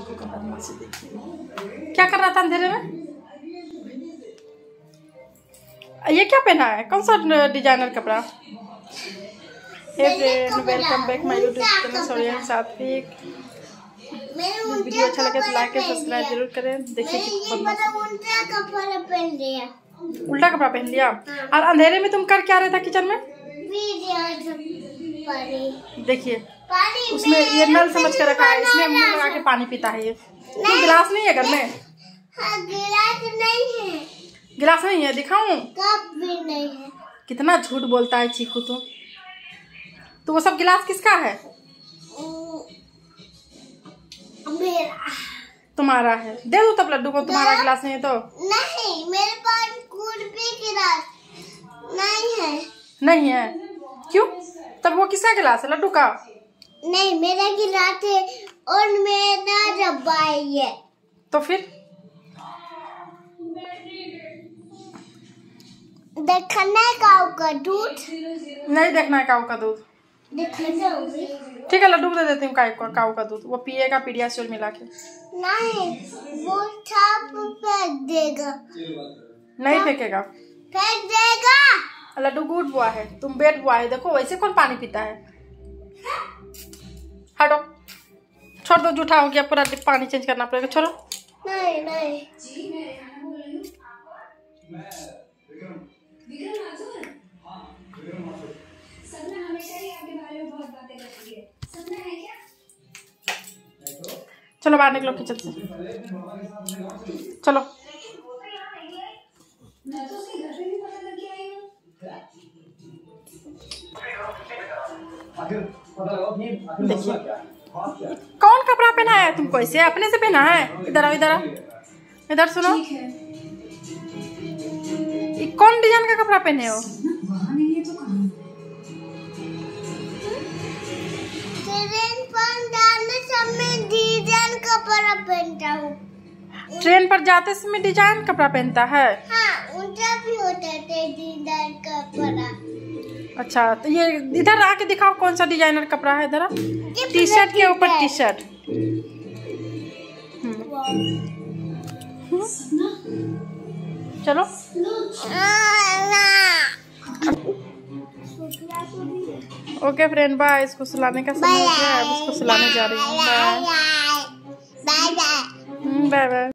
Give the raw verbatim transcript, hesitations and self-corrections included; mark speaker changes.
Speaker 1: चीकू का बदमाशी देखिए क्या कर रहा था अंधेरे में। ये क्या पहना है, कौन सा डिजाइनर कपड़ा। Hey friend, welcome back my YouTube channel Sonia Satvik. Video अच्छा लगे तो लाइक और सब्सक्राइब जरूर करें। देखिए
Speaker 2: उल्टा कपड़ा पहन लिया
Speaker 1: उल्टा कपड़ा पहन लिया। और अंधेरे में तुम कर क्या रहे था किचन में। देखिए उसमें ये नल समझ कर रखा है, इसमें मुंह लगा के पानी पीता है। ये तो गिलास नहीं है घर में।
Speaker 2: हाँ, गिलास नहीं है।
Speaker 1: गिलास नहीं है, दिखाऊं।
Speaker 2: कप भी नहीं है।
Speaker 1: कितना झूठ बोलता है चीकू। तो तो वो सब गिलास किसका है।
Speaker 2: मेरा।
Speaker 1: तुम्हारा है, दे दो तब लड्डू को। तुम्हारा गिलास नहीं है तो।
Speaker 2: नहीं, मेरे पास कुछ भी गिलास नहीं है।
Speaker 1: नहीं है क्यों, तब वो किसका गिलास है, लड्डू का।
Speaker 2: नहीं, मेरा गिलास है और मेरा डब्बा है ये।
Speaker 1: तो फिर
Speaker 2: देखना है काऊ का दूध।
Speaker 1: नहीं देखना है काऊ का दूध।
Speaker 2: देखना
Speaker 1: ठीक है, लड्डू को दे देती हूँ काऊ का दूध, वो पिएगा पीडियाश्योर मिला के।
Speaker 2: नहीं, वो छाप फेंक देगा।
Speaker 1: नहीं फेंकेगा,
Speaker 2: फेंक देगा।
Speaker 1: लड्डू गुड बुआ है, तुम बेड बुआ है। देखो वैसे कौन पानी पीता है। हटो, छोड़ दो, जूठा हो गया पूरा, पानी चेंज करना पड़ेगा। छोड़ो।
Speaker 2: नहीं नहीं
Speaker 1: चलो बाहर निकलो किचन से, चलो। देखिए कौन कपड़ा पहना है तुमको, इसे अपने से पहना है। इधर आओ, इधर आओ, इधर सुनो। ये कौन डिजाइन का कपड़ा पहने हो।
Speaker 2: डिजाइन कपड़ा पहनता हूँ।
Speaker 1: ट्रेन पर जाते समय डिजाइन कपड़ा पहनता है।
Speaker 2: हाँ, उनका भी होता है डिजाइन कपड़ा।
Speaker 1: अच्छा, तो ये इधर आके दिखाओ कौन सा डिजाइनर कपड़ा है। इधर टी शर्ट के ऊपर टी शर्ट। चलो ओके फ्रेंड, बाय। इसको सुलाने का समय हो गया है, अब इसको सुलाने जा रही हूँ। Bye bye bye.